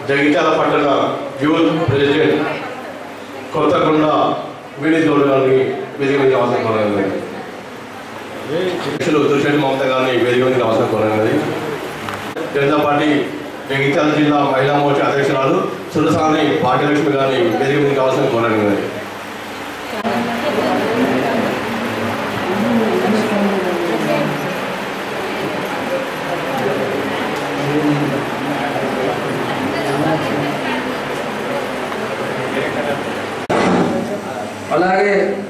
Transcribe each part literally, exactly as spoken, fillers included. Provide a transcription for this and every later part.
జగిత్యాల పట్టణ youth president Kothakonda Vineeth Goud గారిని వేదిక మీద అవసరం కోరనున్నది. అధ్యక్షులు దుర్షెట్టి మమత గారిని వేదిక మీద అవసరం కోరనున్నది. జనతా పార్టీ జగిత్యాల జిల్లా మహిళా మోర్చా అధ్యక్షురాలు సురసాని భాగ్యలక్ష్మి గారిని వేదిక మీద అవసరం కోరనున్నది. అలాగే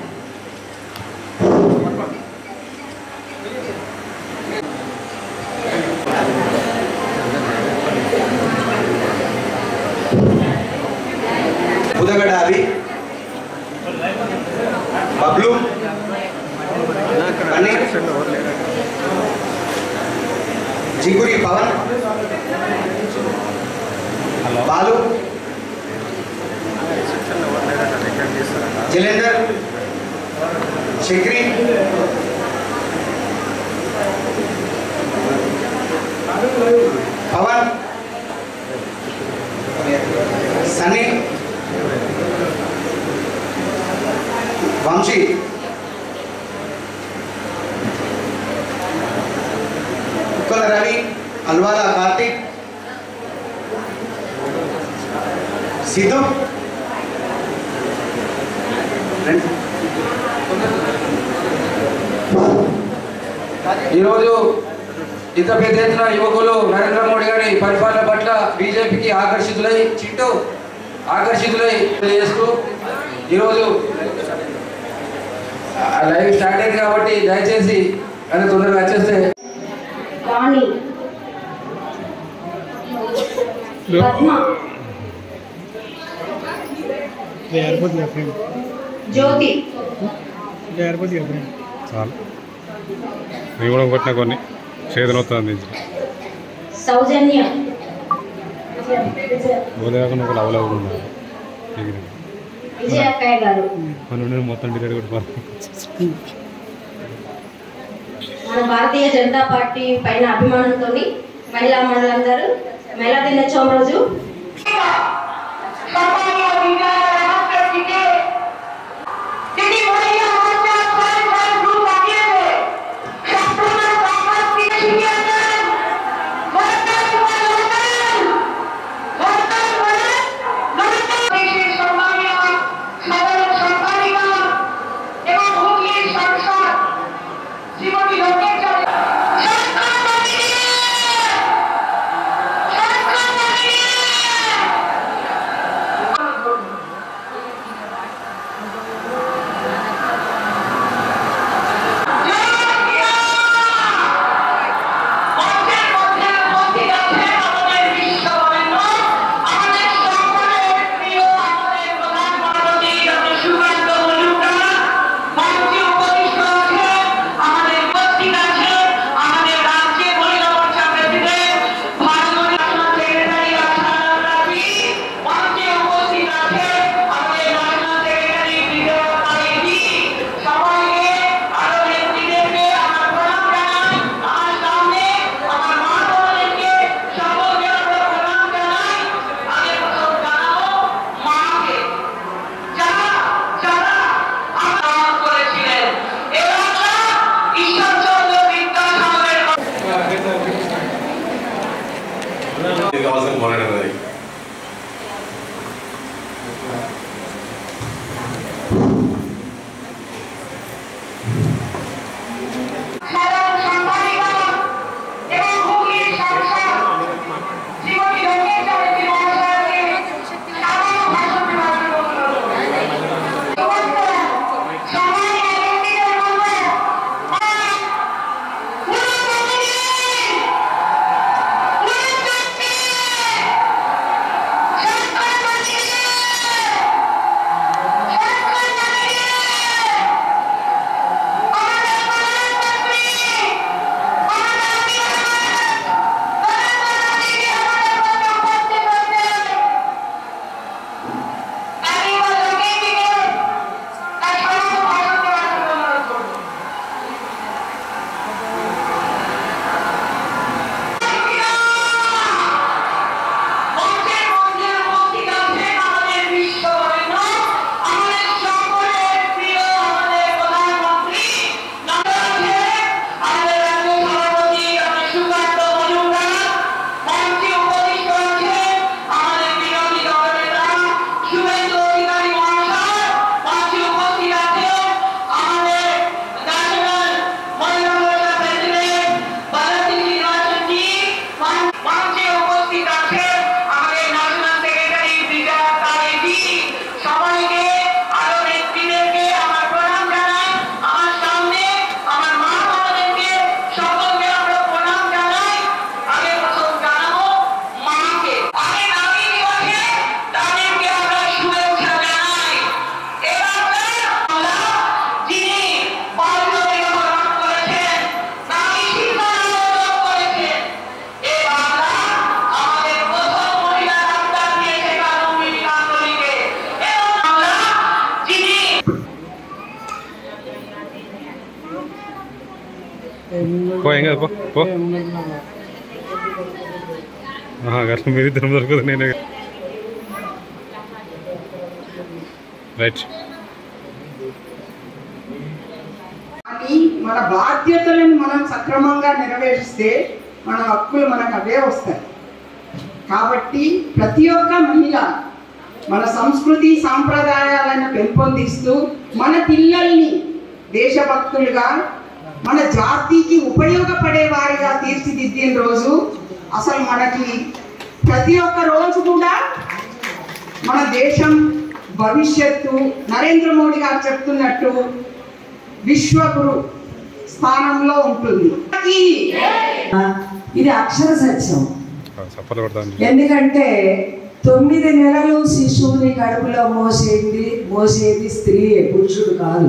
బుధగడ అవి బబ్లు జిగురి పవన్ బాలు జలేందర్ శక్రి పవన్ సన్నీ వంశీ కుక్కల రవి అల్వాల కార్తిక్ సిద్ధు ఈరోజు ఇంత పెద్ద ఎత్తున యువకులు నరేంద్ర మోడీ గారి పరిపాలన పట్ల బీజేపీకి ఆకర్షితులై చింటూ ఆకర్షితులై చేస్తూ ఈరోజు లైవ్ స్టార్ట్ అయింది కాబట్టి దయచేసి అది తొందరగా వచ్చేస్తే జ్యోతి చాలు నేను కూడా కొట్టిన కొన్ని చేతులు వస్తుంది సౌజన్య బోలేకుండా ఒక లవలో కూడా ఉన్నారు విజయక్కయ్య గారు మనం మొత్తం డిలేట్ కొట్టుకోవాలి. మన భారతీయ జనతా పార్టీ పైన అభిమానంతో మహిళా మండలందరూ మహిళా దినోత్సవం రోజు Thank you. పో ఏం కదా పో పో గట్ల మీరు ఇద్దరం దొరకదు నేనే రైట్. కానీ మన బాధ్యతలను మనం సక్రమంగా నెరవేరిస్తే మన హక్కులు మనకు అవే వస్తాయి. కాబట్టి ప్రతి ఒక్క మహిళ మన సంస్కృతి సాంప్రదాయాలను పెంపొందిస్తూ మన పిల్లల్ని దేశభక్తులుగా మన జాతికి ఉపయోగపడే వారిగా తీర్చిదిద్దిన రోజు అసలు మనకి ప్రతి ఒక్క రోజు కూడా మన దేశం భవిష్యత్తు నరేంద్ర మోడీ గారు చెప్తున్నట్టు విశ్వగురు స్థానంలో ఉంటుంది. ఇది అక్షర సత్యం. సఫర్ ఎందుకంటే తొమ్మిది నెలలు శిశువుని కడుపులో మోసేది మోసేది స్త్రీ, పురుషుడు కాదు.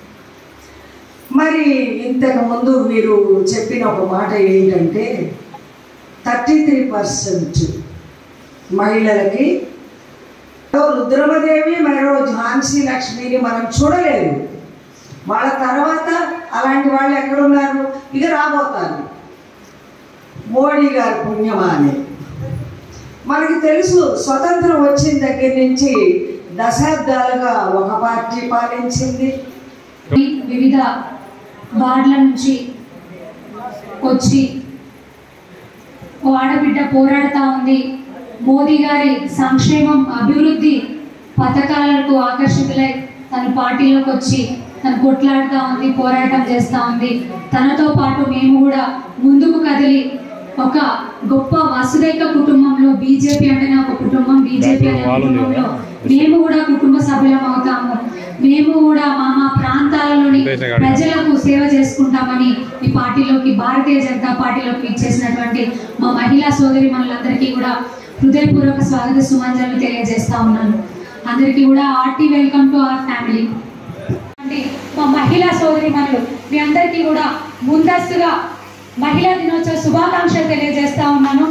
మరి ఇంతకు ముందు మీరు చెప్పిన ఒక మాట ఏంటంటే థర్టీ త్రీ పర్సెంట్ మహిళలకి రుద్రమదేవి మరో ఝాన్సీ లక్ష్మిని మనం చూడలేదు. వాళ్ళ తర్వాత అలాంటి వాళ్ళు ఎక్కడున్నారు? ఇక రాబోతారు. మోడీ గారి పుణ్యమా అని మనకి తెలుసు. స్వతంత్రం వచ్చిన దగ్గర నుంచి దశాబ్దాలుగా ఒక పార్టీ పాలించింది. వివిధ వార్డుల నుంచి వచ్చి ఓ ఆడబిడ్డ పోరాడుతూ ఉంది. మోదీ గారి సంక్షేమం అభివృద్ధి పథకాలకు ఆకర్షితులై తన పార్టీలోకి వచ్చి తను కొట్లాడుతూ ఉంది, పోరాటం చేస్తూ ఉంది. తనతో పాటు మేము కూడా ముందుకు కదిలి ఒక గొప్ప వసుదైక కుటుంబంలో బీజేపీ అంటేనే ఒక కుటుంబం, బీజేపీ అనే కుటుంబంలో మేము కూడా కుటుంబ సభ్యులం అవుతాము. మేము కూడా మా మా ప్రాంతాలలోని ప్రజలకు సేవ చేసుకుంటామని ఈ పార్టీలోకి, భారతీయ జనతా పార్టీలోకి ఇచ్చేసినటువంటి మా మహిళా సోదరి మనులందరికీ కూడా హృదయపూర్వక స్వాగత సుమంజలు తెలియజేస్తా ఉన్నాను. అందరికీ కూడా hearty welcome to our family. మా మహిళా సోదరి మనులు మీ అందరికీ కూడా ముందస్తుగా మహిళా దినోత్సవ శుభాకాంక్షలు తెలియజేస్తా ఉన్నాను.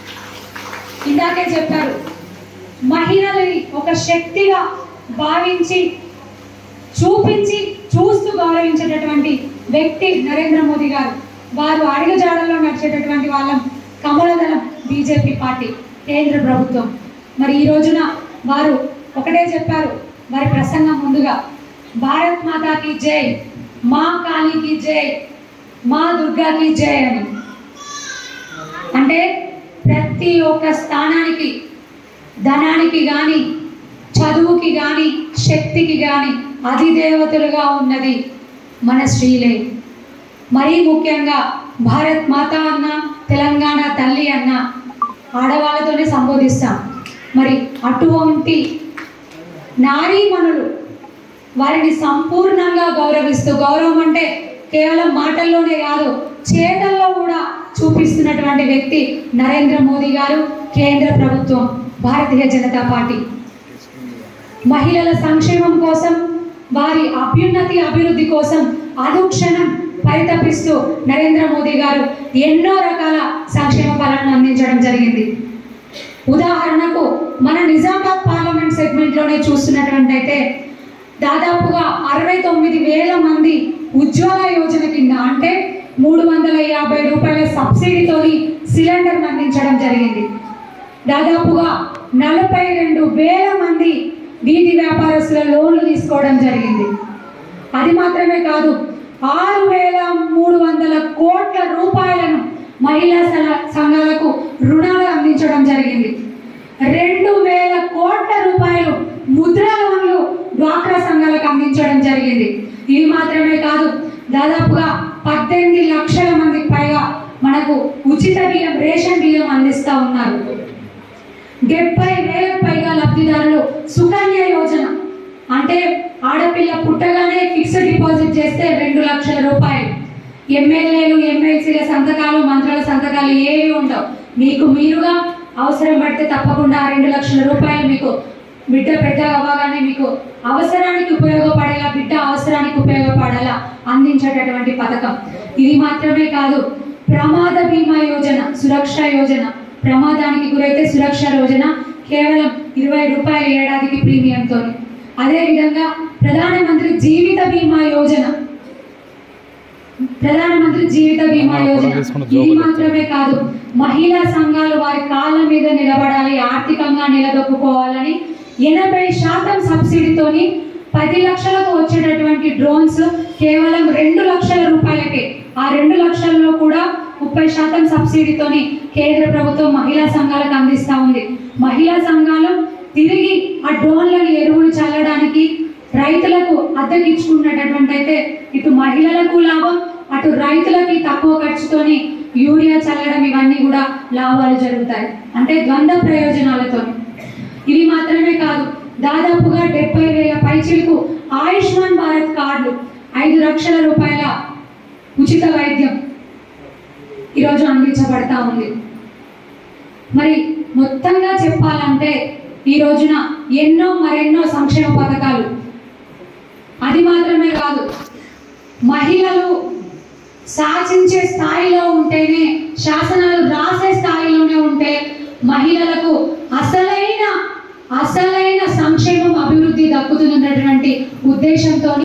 ఇందాకే చెప్పారు, మహిళలని ఒక శక్తిగా భావించి చూపించి చూస్తూ గౌరవించేటటువంటి వ్యక్తి నరేంద్ర మోదీ గారు. వారు అడుగుజాడల్లో నడిచేటటువంటి వాళ్ళం కమలదళం బీజేపీ పార్టీ కేంద్ర ప్రభుత్వం. మరి ఈ రోజున వారు ఒకటే చెప్పారు వారి ప్రసంగం ముందుగా, భారత్ మాతాకి జై, మా కాళీకి జై, మా దుర్గాకి జై అని. అంటే ప్రతి ఒక్క స్థానానికి, ధనానికి కానీ, చదువుకి కానీ, శక్తికి కానీ అధిదేవతలుగా ఉన్నది మన శ్రీలే. మరీ ముఖ్యంగా భారత్ మాత అన్న, తెలంగాణ తల్లి అన్న ఆడవాళ్ళతోనే సంబోధిస్తాం. మరి అటువంటి నారీమణులు వారిని సంపూర్ణంగా గౌరవిస్తూ, గౌరవం అంటే కేవలం మాటల్లోనే కాదు చేతల్లో కూడా చూపిస్తున్నటువంటి వ్యక్తి నరేంద్ర మోదీ గారు, కేంద్ర ప్రభుత్వం, భారతీయ జనతా పార్టీ. మహిళల సంక్షేమం కోసం, వారి అభ్యున్నతి అభివృద్ధి కోసం అనుక్షణం పరితపిస్తూ నరేంద్ర మోదీ గారు ఎన్నో రకాల సంక్షేమ పాలనను అందించడం జరిగింది. ఉదాహరణకు మన నిజామాబాద్ పార్లమెంట్ సెగ్మెంట్లోనే చూస్తున్నటువంటి అయితే దాదాపుగా అరవై తొమ్మిది వేల మంది ఉజ్వల యోజన కింద, అంటే మూడు వందల యాభై రూపాయల సబ్సిడీతో సిలిండర్ను అందించడం జరిగింది. దాదాపుగా నలభై రెండు వేల మంది వీధి వ్యాపారస్తుల లోన్లు తీసుకోవడం జరిగింది. అది మాత్రమే కాదు, ఆరు వేల మూడు వందల కోట్ల రూపాయలను మహిళా సంఘాలకు రుణాలు అందించడం జరిగింది. రెండు వేల కోట్ల రూపాయలు ముద్రా లోన్లు డ్వాక్రా సంఘాలకు అందించడం జరిగింది. ఇవి మాత్రమే కాదు, దాదాపుగా పద్దెనిమిది లక్షల మందికి పైగా మనకు ఉచిత బియ్యం, రేషన్ బియ్యం అందిస్తూ ఉన్నారు. డెబ్బై వేలకు పైగా లబ్ధిదారులు సుకన్య యోజన, అంటే ఆడపిల్ల పుట్టగానే ఫిక్స్డ్ డిపాజిట్ చేస్తే రెండు లక్షల రూపాయలు. ఎమ్మెల్యేలు, ఎమ్మెల్సీల సంతకాలు, మంత్రుల సంతకాలు ఏవి ఉండవు. మీకు మీరుగా అవసరం పడితే తప్పకుండా రెండు లక్షల రూపాయలు మీకు బిడ్డ పెద్ద అవ్వగానే మీకు అవసరానికి ఉపయోగపడేలా, బిడ్డ అవసరానికి ఉపయోగపడేలా అందించేటటువంటి పథకం. ఇది మాత్రమే కాదు, ప్రమాద బీమా యోజన, సురక్ష యోజన, ప్రమాదానికి గురైతే సురక్ష యోజన కేవలం ఇరవై రూపాయల ఏడాదికి ప్రీమియంతో. అదేవిధంగా ప్రధానమంత్రి జీవిత బీమా యోజన, ప్రధానమంత్రి జీవిత బీమా యోజన ఇది మాత్రమే కాదు, మహిళా సంఘాలు వారి కాళ్ళ మీద నిలబడాలి, ఆర్థికంగా నిలదొక్కుకోవాలని ఎనభై శాతం సబ్సిడీతోని పది లక్షలకు వచ్చేటటువంటి డ్రోన్స్ కేవలం రెండు లక్షల రూపాయలకే, ఆ రెండు లక్షల్లో కూడా ముప్పై శాతం సబ్సిడీతోని కేంద్ర ప్రభుత్వం మహిళా సంఘాలకు అందిస్తూ ఉంది. మహిళా సంఘాలు తిరిగి ఆ డ్రోన్లను ఎరువులు చల్లడానికి రైతులకు అద్దెకిచ్చుకున్నటువంటి అయితే ఇటు మహిళలకు లాభం, అటు రైతులకి తక్కువ ఖర్చుతోని యూరియా చల్లడం, ఇవన్నీ కూడా లాభాలు జరుగుతాయి. అంటే ద్వంద్వ ప్రయోజనాలతో. ఇవి మాత్రమే కాదు, దాదాపుగా డెబ్బై వేల పైచిలకు ఆయుష్మాన్ భారత్ కార్డులు, ఐదు లక్షల రూపాయల ఉచిత వైద్యం ఈరోజు అందించబడతా ఉంది. మరి మొత్తంగా చెప్పాలంటే ఈ రోజున ఎన్నో మరెన్నో సంక్షేమ పథకాలు. అది మాత్రమే కాదు, మహిళలు శాసించే స్థాయిలో ఉంటేనే, శాసనాలు రాసే స్థాయిలోనే ఉంటే మహిళలకు అసలైన అసలైన సంక్షేమం అభివృద్ధి దక్కుతున్నటువంటి ఉద్దేశంతో